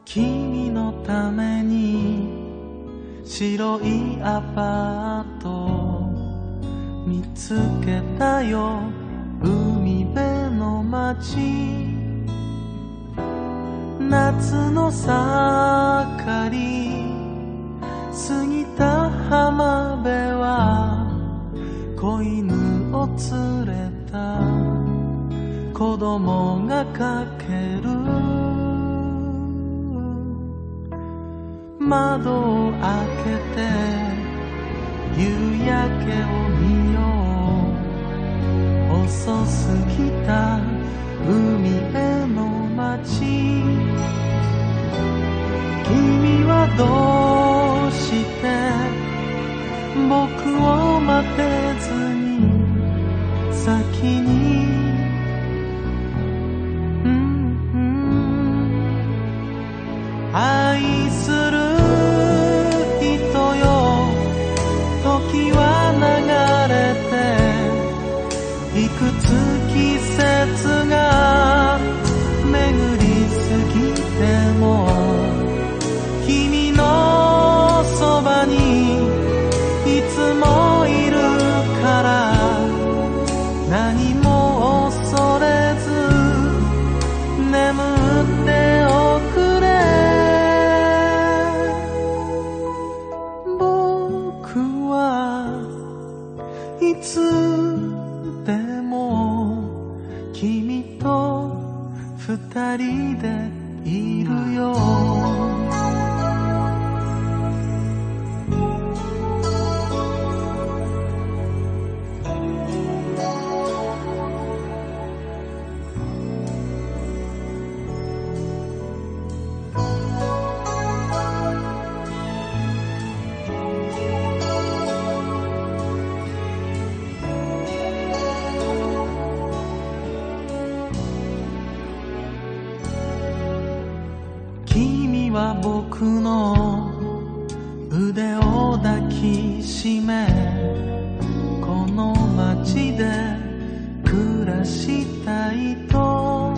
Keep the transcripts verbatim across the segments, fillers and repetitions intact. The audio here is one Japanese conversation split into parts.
君のために白いアパート見つけたよ。海辺の街、夏の盛り過ぎた浜辺は子犬を連れた子供がかける。窓を開けて夕焼けを見よう。遅すぎた海辺の街、君はどうして僕を待てずに先に、うんうん、愛する人よ、時は流れていくつ季節が巡り過ぎても君のそばにいつもいるから何も恐れず眠っておくれ。僕はいつでも君と二人でいるよ。君は僕の腕を抱きしめこの街で暮らしたいと、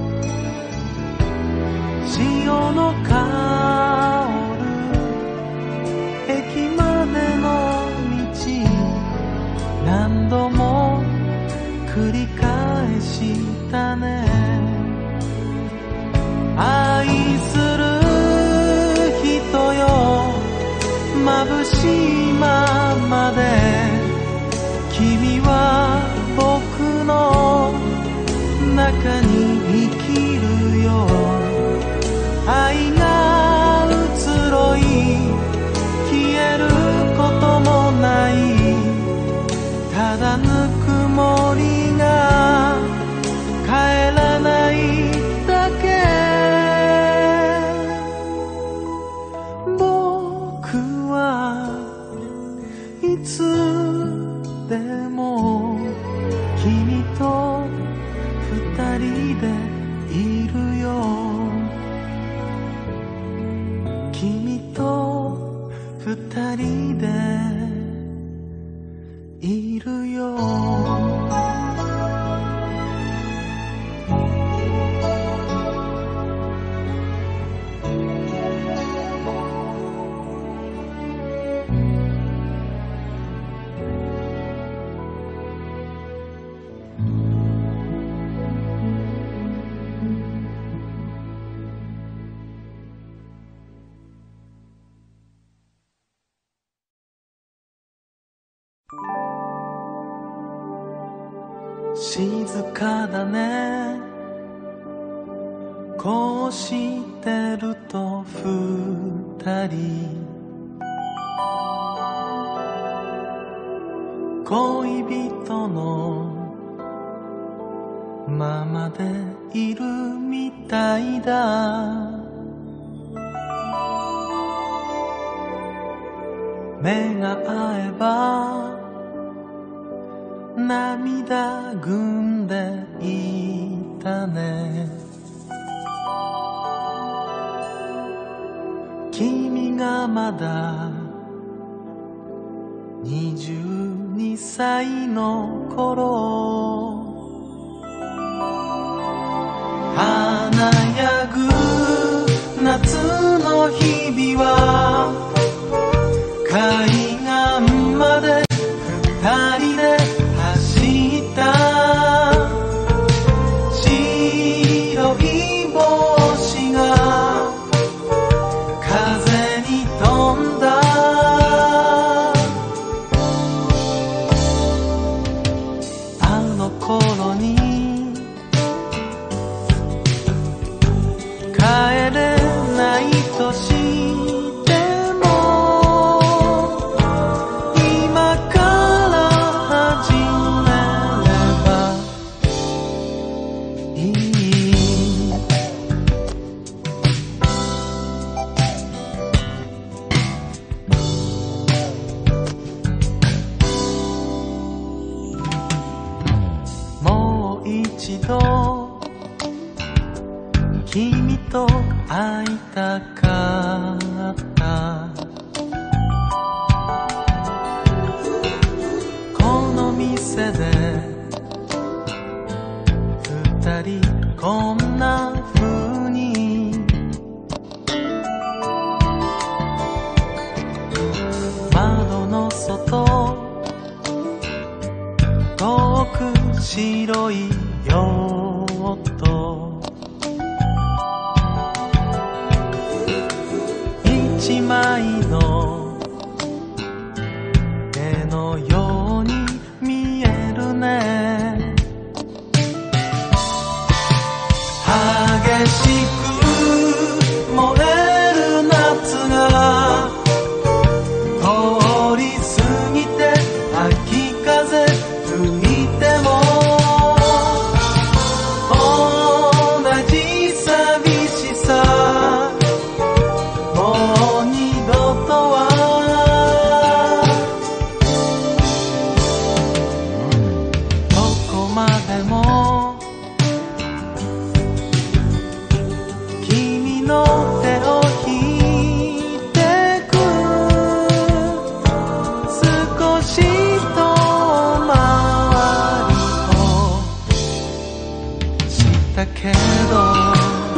潮の香る駅までの道何度も繰り返したね。愛する人よ、眩しいままで君は僕の中に生きるよ。愛が移ろい消えることもない、ただぬくもりが帰らないだけ。いつでも君と二人でいるよ。君と二人でいるよ。静かだね、こうしてると二人恋人のままでいるみたいだ。目が合えば涙ぐんでいたね。君がまだにじゅうにさいの頃、華やぐ夏の一度君と会いたかった。この店で二人こんな風に窓の外遠く白いヨット一枚の絵のように見えるね。激しく燃える夏が通り過ぎて秋風吹いても同じ寂しさもう二度とはどこまでも君の手を引いてく少し遠回りをしたけど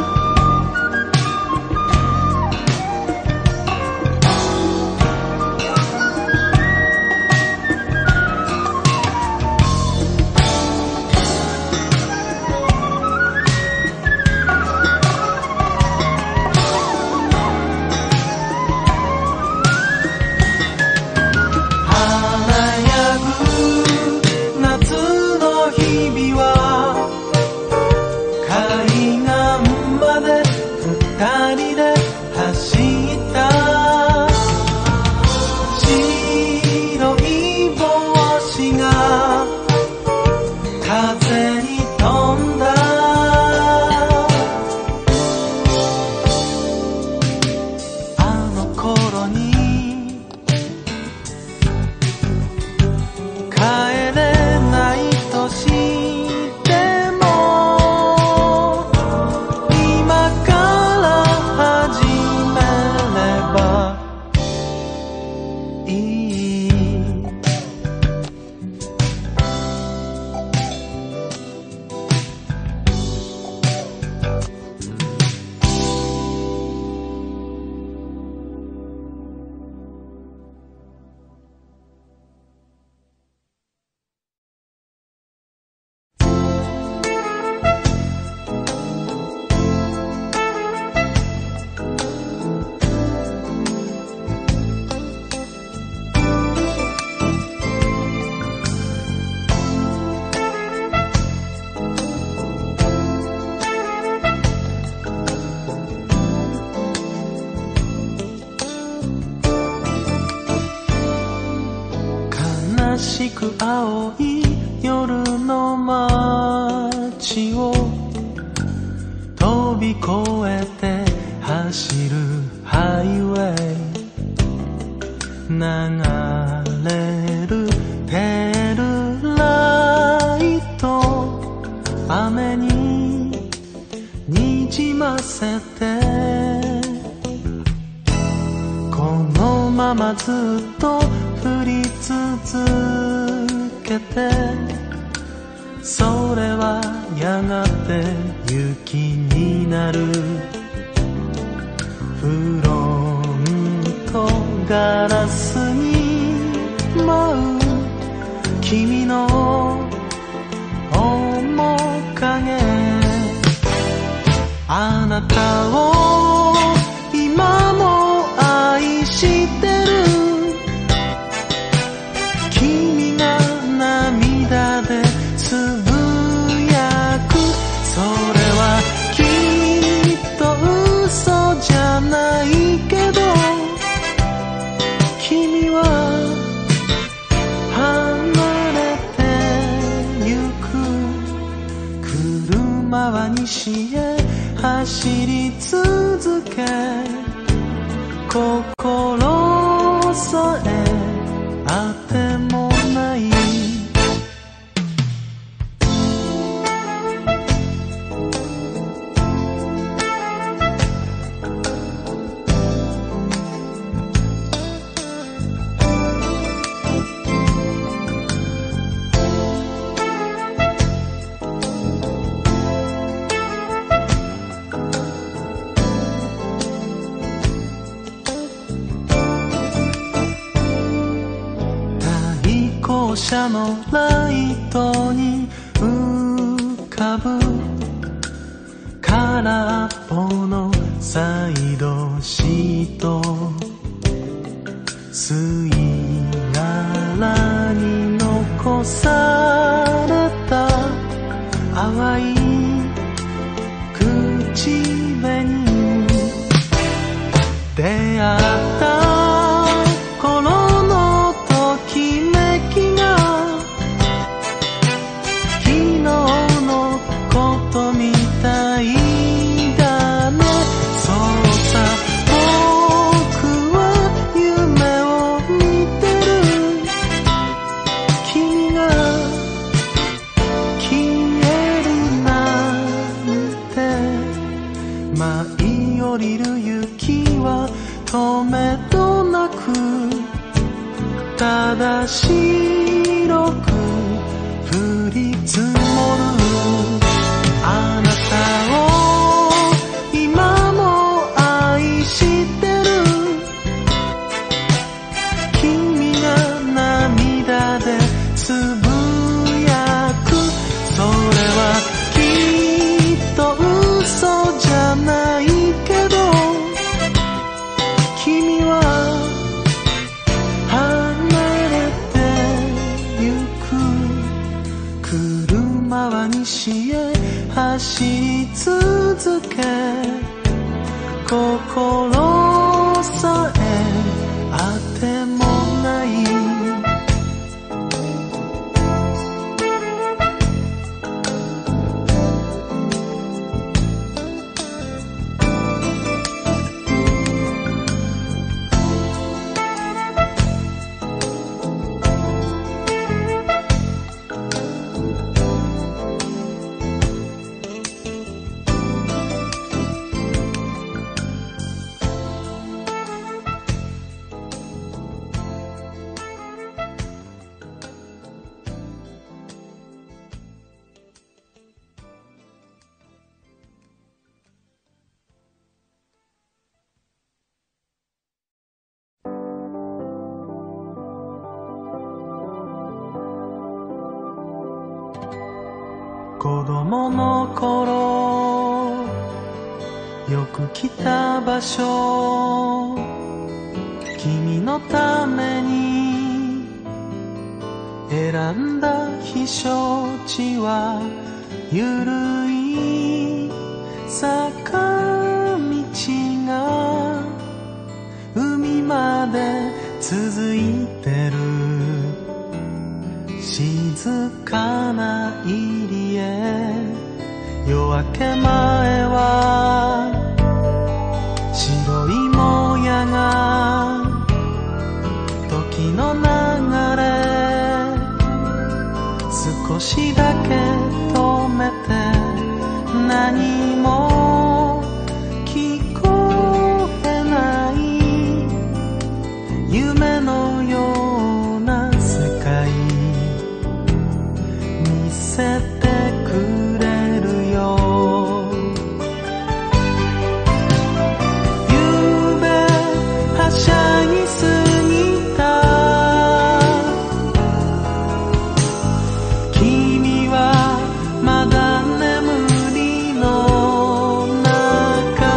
悲しく青い夜の街を飛び越えて走るハイウェイ流れるテールライト雨ににじませてこのままずっと降り続けてそれはやがて雪になるフロントガラスに舞う君の面影あなたを今も愛してる君が涙でつぶやくそれはきっと嘘じゃないけど君は離れてゆく車は西へ走り続け心さえあてもない車のライトに浮かぶ空っぽのサイドシート、吸い殻に残された淡い口紅、出会った頃のときめきが昨日のことみたいだね。そうさ、僕は夢を見てる。君が消えるなんて、舞い降りる雪は止めどなく、ただ白く降り積もる。あなたを今も愛してる。君が涙でつぶやく。それはきっと嘘じゃないけど、君は離れてゆく。車は西へ走り続け、心さえあてもない。子供の頃よく来た場所、君のために選んだ避暑地はゆるい坂道が海まで続いてる。静かな入り江、夜明け前は白いもやが時の流れ少しだけ止めて、何も聞こえない夢のような世界見せてくれるよ。ゆうべはしゃぎすぎた君はまだ眠りの中、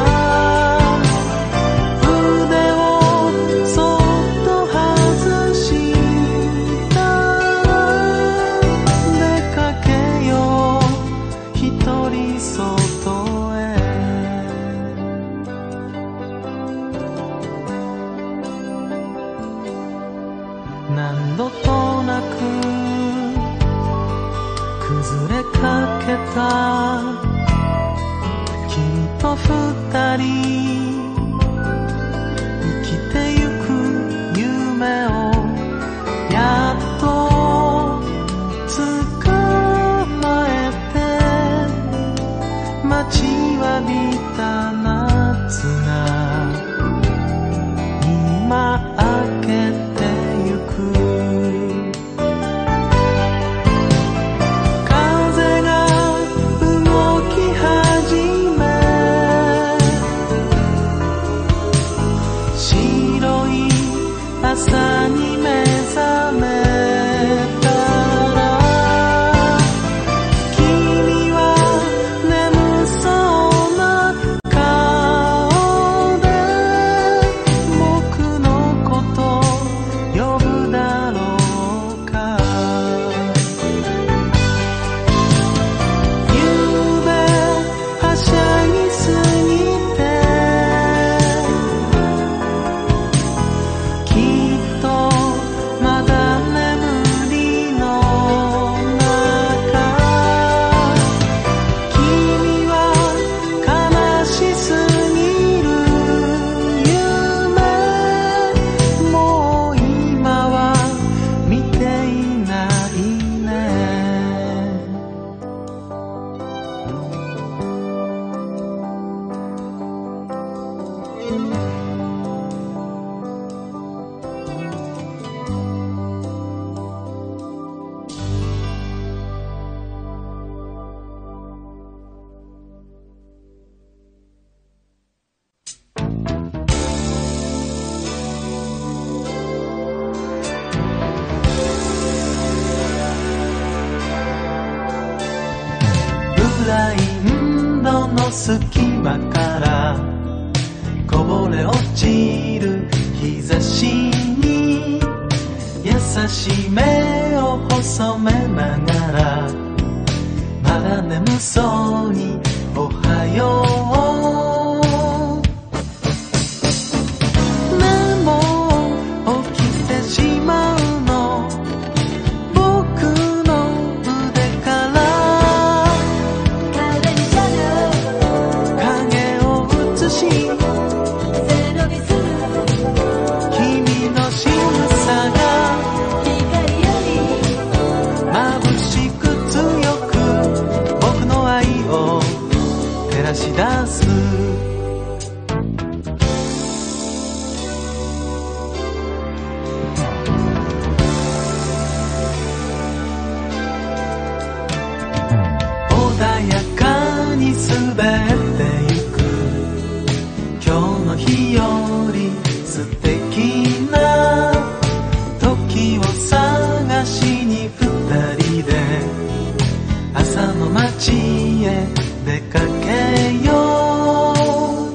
腕をそっと外したら出かけよう一人外へ。何度となく崩れかけた君と二人、生きてゆく夢をやっと捕まえて、待ちわびた夏が今明けてゆく。風が動き始め、白い朝に目覚めた。 ラインドの隙間からこぼれ落ちる日差しに優しい目を細めながらまだ眠そうにおはようでも起きてしまうの僕の腕から壁にシャドウ影を映し背伸びする君の仕草が光より眩しく強く僕の愛を照らし出す穏やかに滑ってゆく今日の日より素敵な時を探しに二人で朝の街へ出かけよう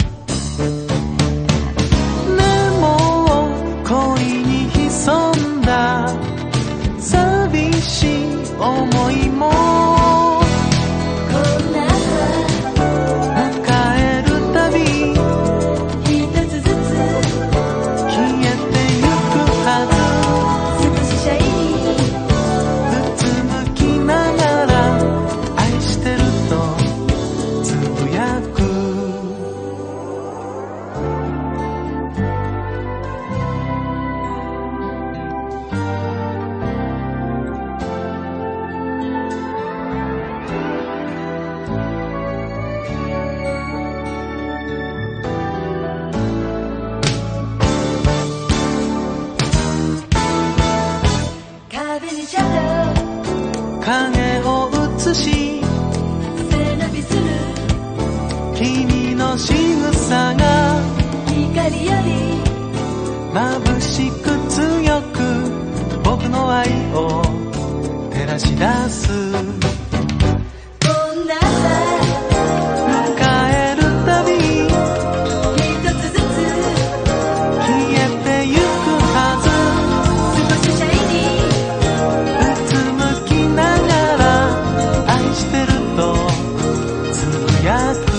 でも恋に潜んだ寂しい思いもこんな朝迎えるたび一つずつ消えてゆくは少しシャイニーずうつむきながら愛してるとつぶやく壁にシャドウ影を映し背伸びする君の仕草が光より眩しく強く僕の愛を照らし出すこんな朝迎えるたび一つずつ消えてゆくは少しシャイニーずうつむきながら愛してるとつぶやく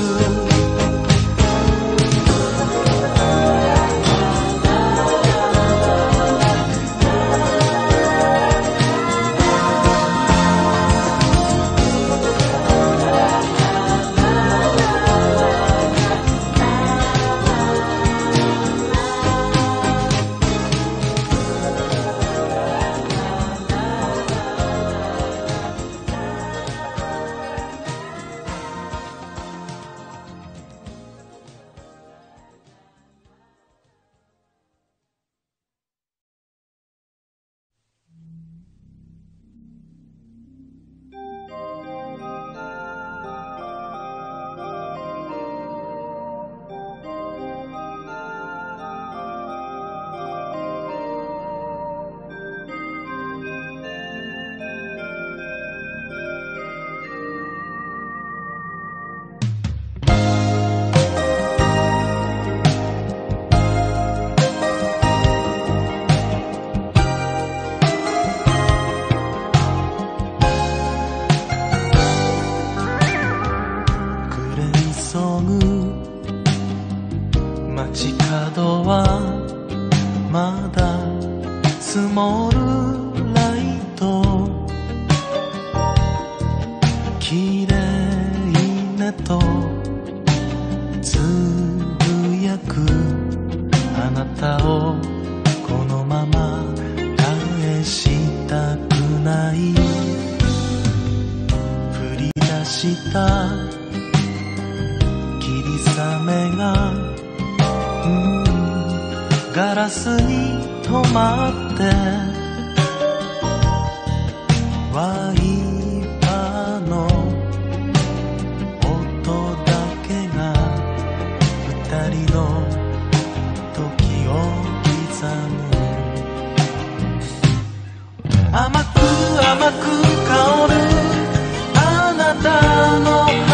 街角はまだ曇るライト綺麗ねとつぶやくあなたをこのまま返したくない降り出した霧雨がガラスに止まってワイパーの音だけが二人の時を刻む甘く甘く香るあなたの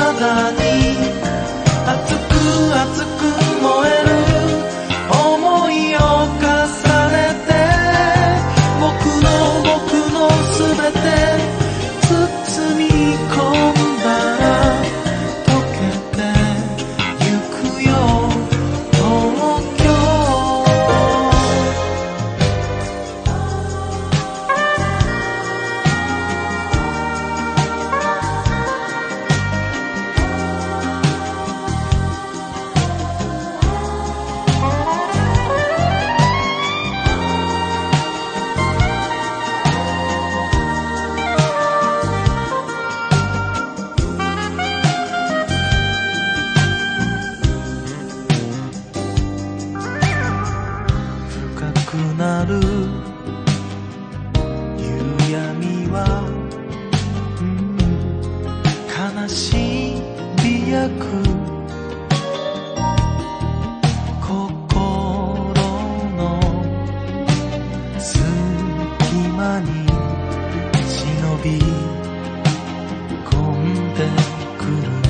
しびやく心の隙間に忍び込んでく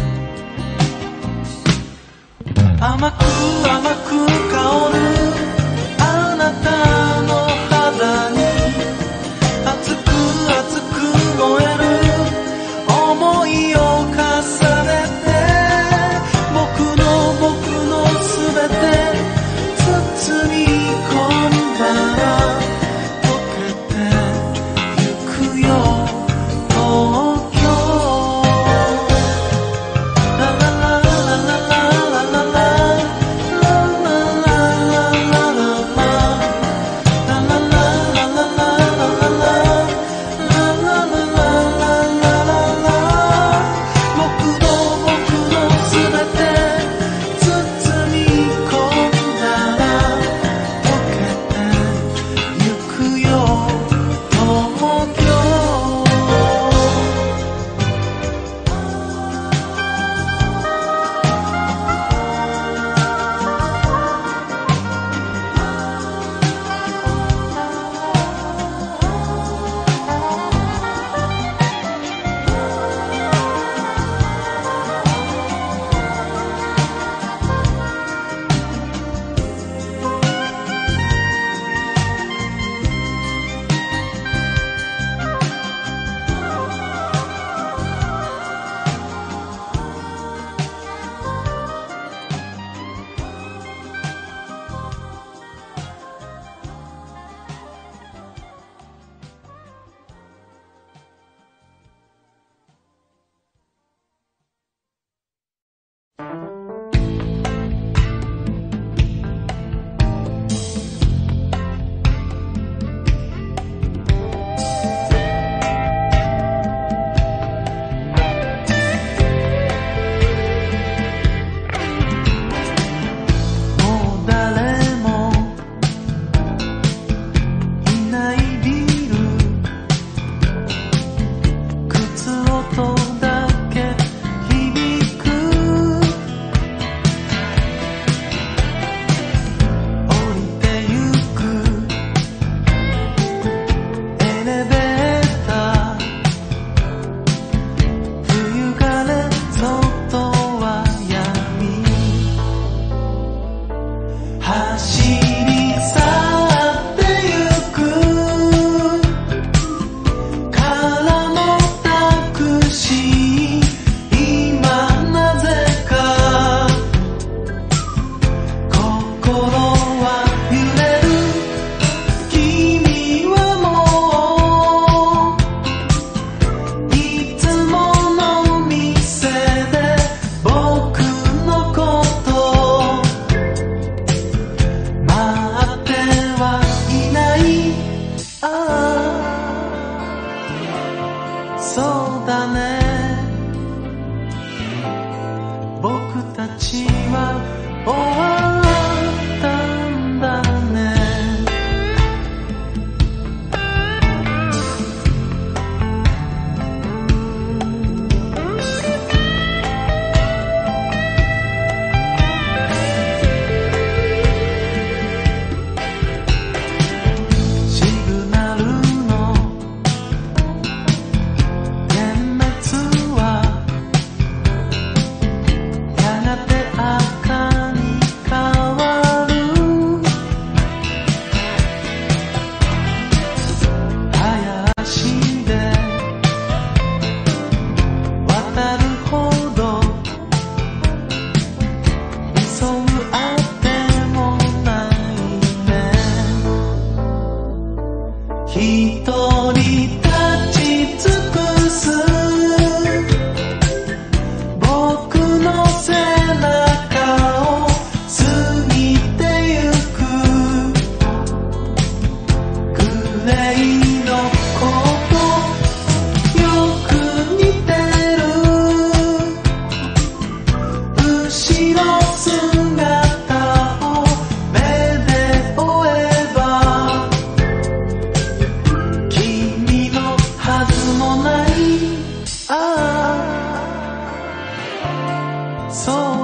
る甘く甘く香るあなたの肌に熱く熱く燃える思いを重ねて僕の僕のすべて包み込んだら溶けてゆくよ東京ラララララララララ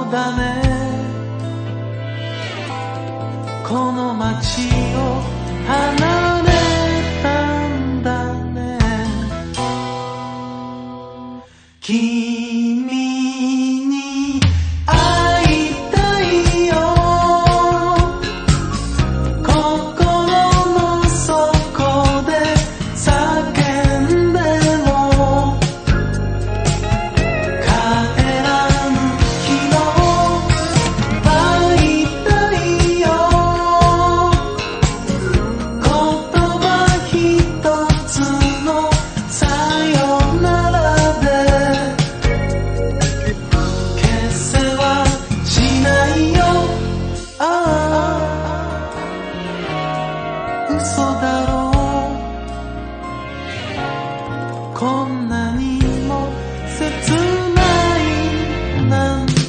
だねこの街を離れたんだね君に会いたいよ心の底で叫んでも帰らぬ日の会いたいよ言葉一つのさよならで決せはしないよああ嘘だろうこんなにも切ないなんて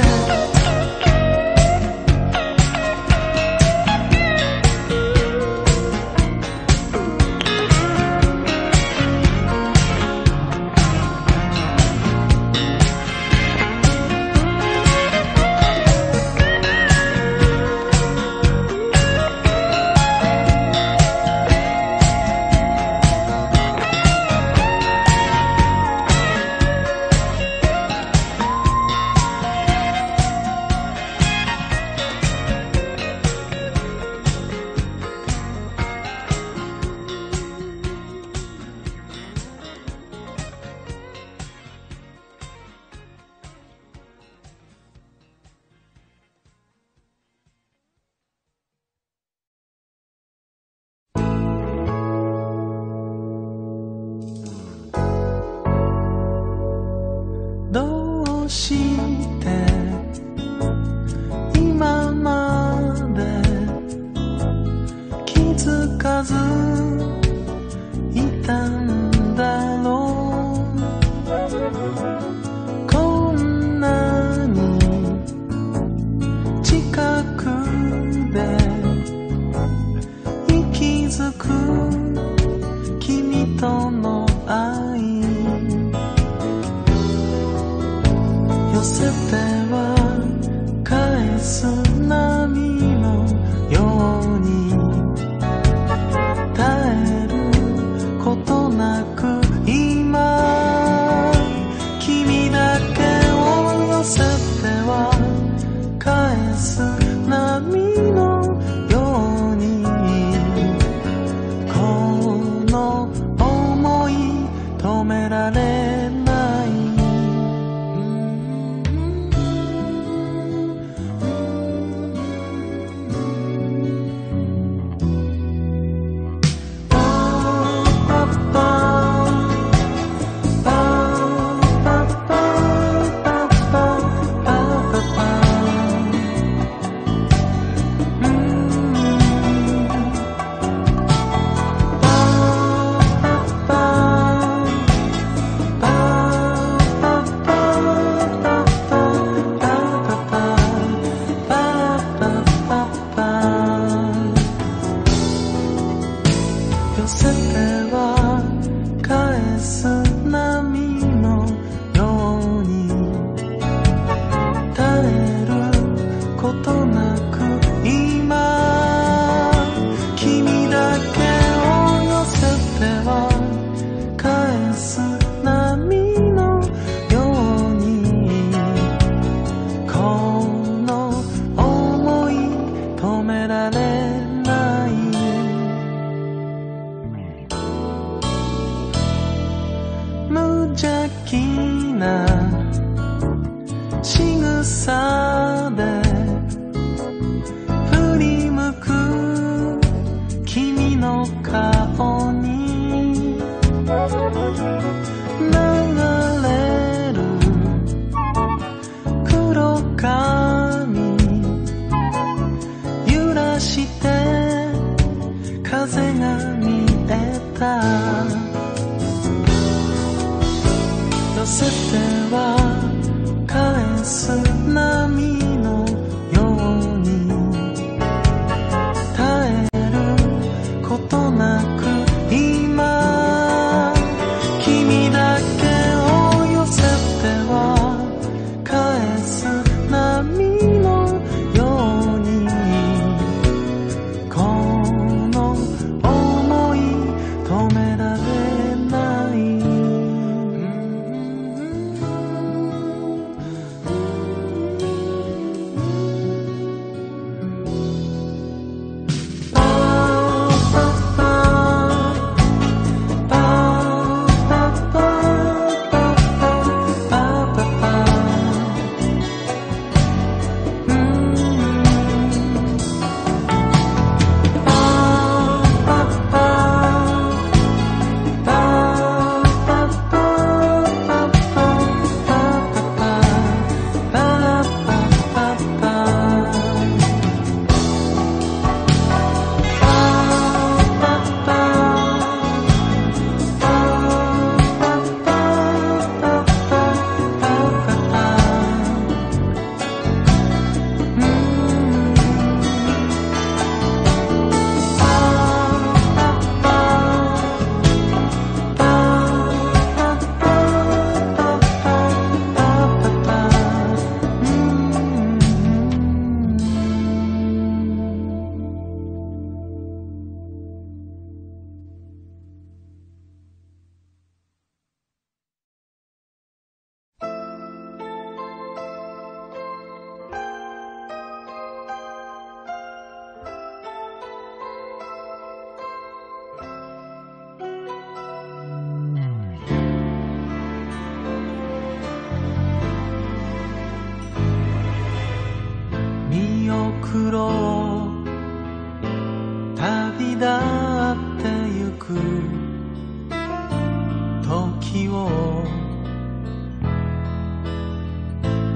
どうして今まで気づかずいたんだろうこんなに近くで息づく君との愛寄せては返す波のように絶えることなく今君だけを寄せては返す波のようにこの想い止められない寄せては返す波のように絶えることなく今君だけを寄せては返す波のようにこの想い止められない無邪気な仕草で振り向く君の顔に流れる黒髪揺らして風が見えた寄せては返す波の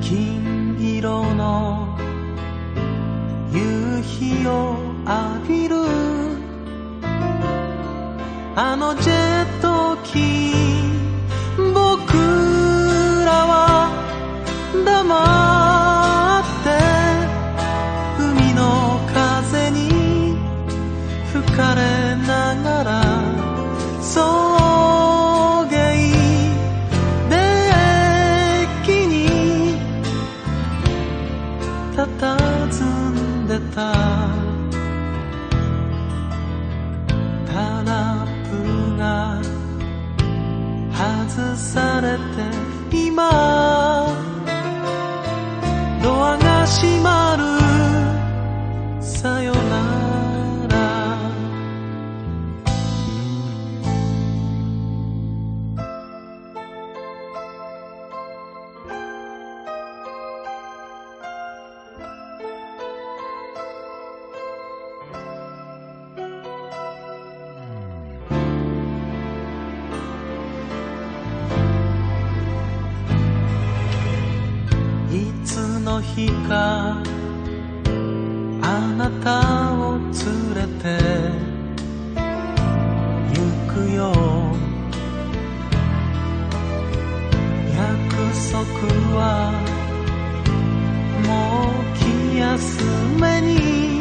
金色の夕日を浴びるあのジェット機僕らは黙って海の風に吹かれながら送迎デッキに佇んでたタラップが外されて今ドアが閉まるさよならいつの日かあなたを連れて行くよ約束はもう気休めに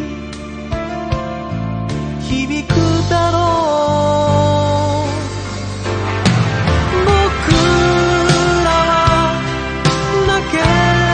響くだろう僕らは泣け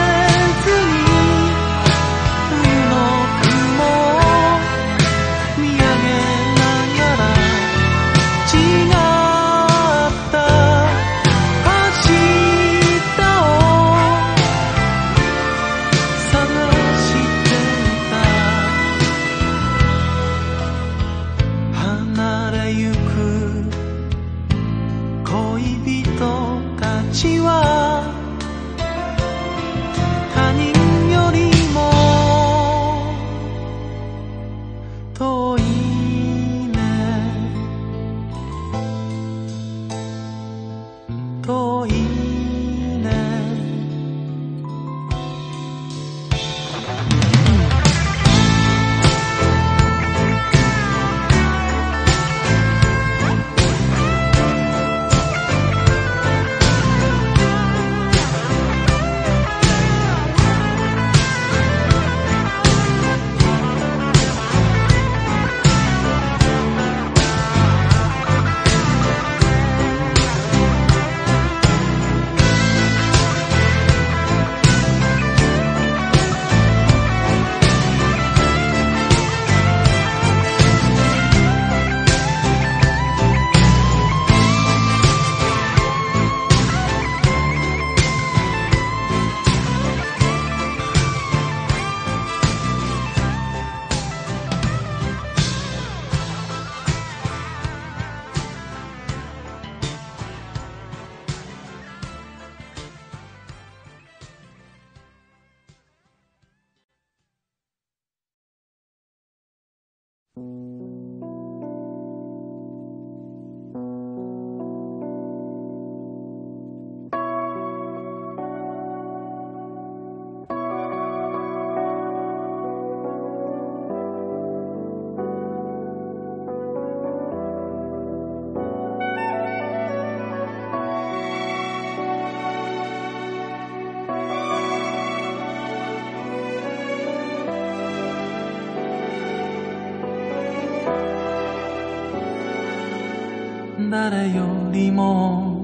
誰よりも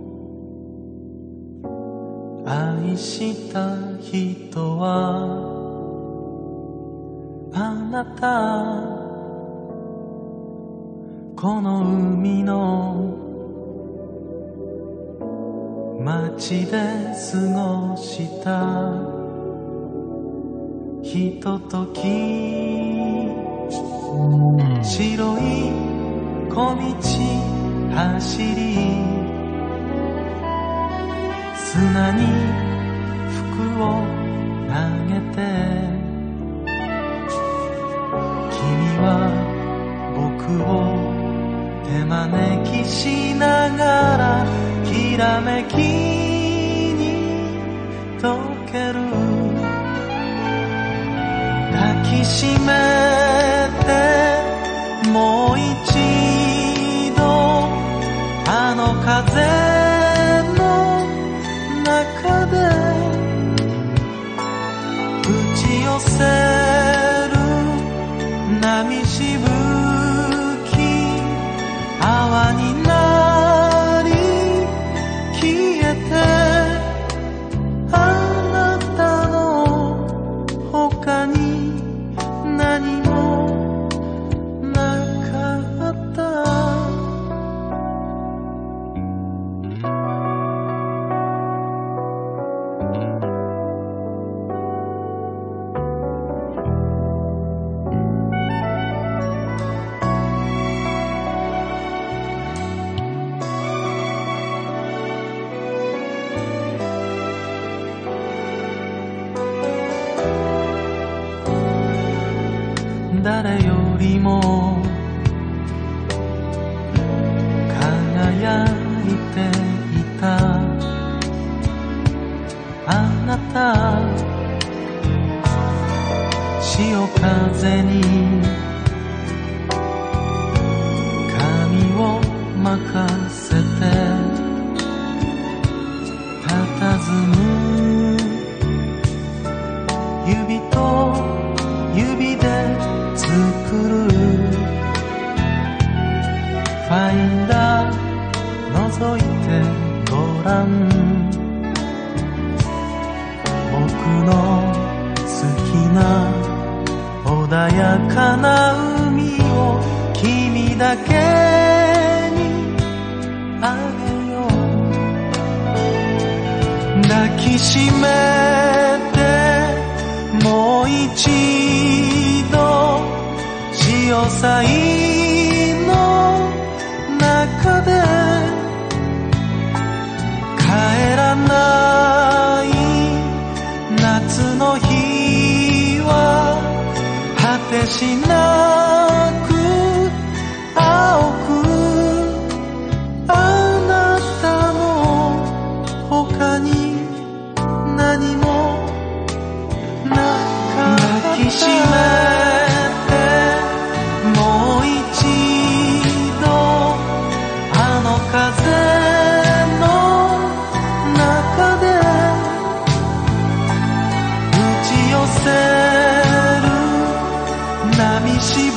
愛した人はあなたこの海の街で過ごしたひととき白い小道走り砂に服を投げて君は僕を手招きしながらきらめきに溶ける抱きしめてもう一度あの風の中で打ち寄せる波しぶき泡になり消えてあなたの他に何もなかった誰よりも輝いていたあなた潮風に髪を任せて佇む指と指で作るファインダー覗いてごらん僕の好きな穏やかな海を君だけにあげよう抱きしめてもう一度潮騒の中で帰らない夏の日は果てしなく青くあなたの他に何もなかった抱きしめ風の中で打ち寄せる波し